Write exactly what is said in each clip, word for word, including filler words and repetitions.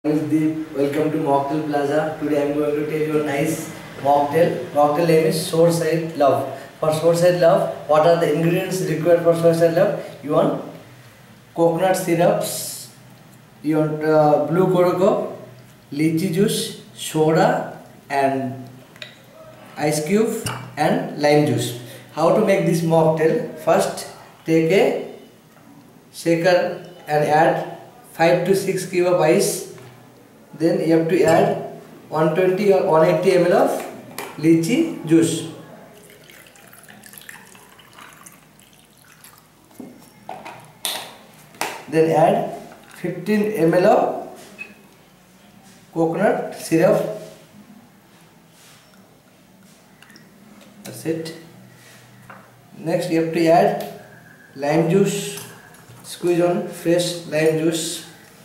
Deep. Welcome to Mocktail Plaza. Today I am going to tell you a nice mocktail. Mocktail name is Shoreside Love. For Shoreside Love, what are the ingredients required for Shoreside Love? You want coconut syrups, you want uh, blue cocoa, lychee juice, soda and ice cube and lime juice. How to make this mocktail? First, take a shaker and add five to six cube of ice. Then you have to add one hundred twenty or one hundred eighty milliliters of lychee juice. Then add fifteen milliliters of coconut syrup. That's it. Next you have to add lime juice. Squeeze on fresh lime juice.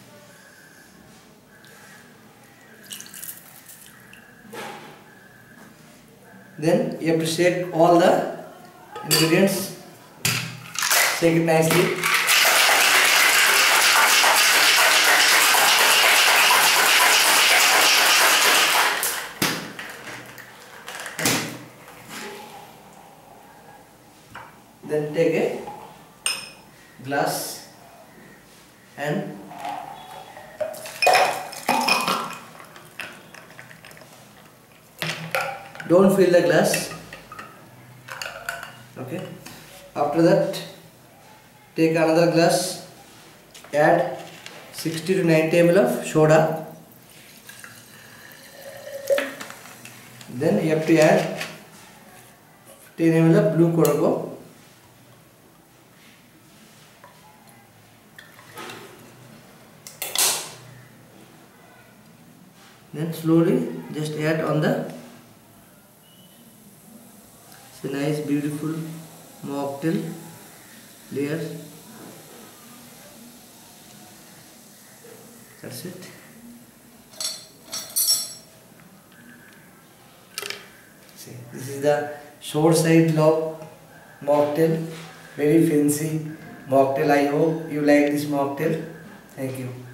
Then you have to shake all the ingredients. Shake it nicely. Then take a glass and don't fill the glass. Okay. After that, take another glass, add sixty to ninety milliliters of soda. Then you have to add ten milliliters of blue cocoa. Then slowly just add on the It's a nice beautiful mocktail layer. That's it. See, this is the Shoreside Love mocktail. Very fancy mocktail. I hope you like this mocktail. Thank you.